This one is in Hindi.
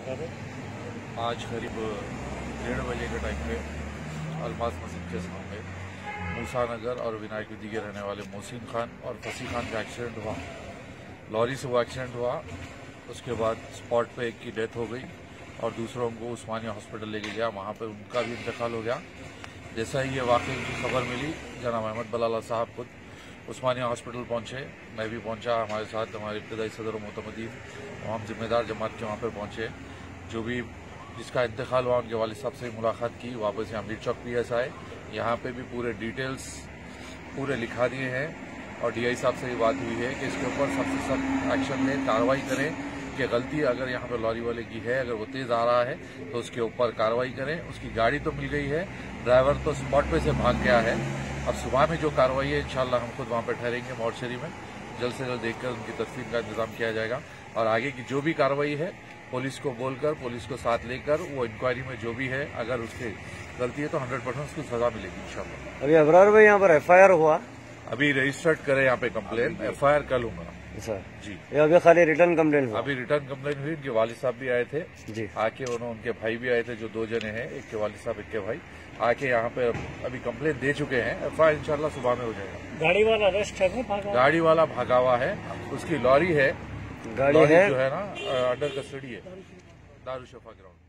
आज करीब 1:30 बजे के टाइम पे अलमास मस्जिद के सामने मूसा नगर और विनायक विधि के रहने वाले मोहसिन खान और फसी खान का एक्सीडेंट हुआ। लॉरी से वो एक्सीडेंट हुआ, उसके बाद स्पॉट पे एक की डेथ हो गई और दूसरों को उस्मानिया हॉस्पिटल लेके गया, वहाँ पे उनका भी इंतकाल हो गया। जैसा ही ये वाकई की खबर मिली, जनाब अहमद बलाला साहब खुद उस्मानिया हॉस्पिटल पहुंचे, मैं भी पहुंचा, हमारे साथ हमारे इब्तदाई सदर मोतमदीन तमाम जिम्मेदार जमात के वहाँ पर पहुंचे। जो भी जिसका इंतकाल हुआ उनके वालिद साहब से मुलाकात की, वापस यहाँ मीर चौक PSI यहाँ पे भी पूरे डिटेल्स पूरे लिखा दिए हैं और DI साहब से भी बात हुई है कि इसके ऊपर सबसे सख्त एक्शन लें, कार्रवाई करें कि गलती अगर यहाँ पर लॉरी वाले की है, अगर वो तेज आ रहा है तो उसके ऊपर कार्रवाई करें। उसकी गाड़ी तो मिल गई है, ड्राइवर तो स्पॉट पे से भाग गया है। अब सुबह में जो कार्रवाई है इंशाल्लाह हम खुद वहाँ पर ठहरेंगे मॉर्चरी में, जल्द से जल्द देखकर उनकी तदफीन का इंतजाम किया जाएगा और आगे की जो भी कार्रवाई है पुलिस को बोलकर, पुलिस को साथ लेकर वो इंक्वायरी में जो भी है, अगर उसकी गलती है तो 100% उसको सजा मिलेगी इंशाल्लाह। अभी अबरार भाई यहाँ पर FIR हुआ, अभी रजिस्टर्ड करे यहाँ पे कंप्लेन, FIR कल होगा सर जी। ये अभी खाली रिटर्न कंप्लेन हुआ? अभी रिटर्न कंप्लेन हुई, उनके वालिद साहब भी आए थे जी, आके उन्होंने, उनके भाई भी आए थे, जो 2 जने हैं, एक के वालिद साहब एक के भाई आके यहाँ पे अभी कंप्लेन दे चुके हैं। FIR इंशाल्लाह सुबह में हो जाएगा। गाड़ी वाला अरेस्ट है, गाड़ी वाला भागा हुआ है, उसकी लॉरी है, गाड़ी है जो है ना अंडर कस्टडी है दारुशफा ग्राउंड।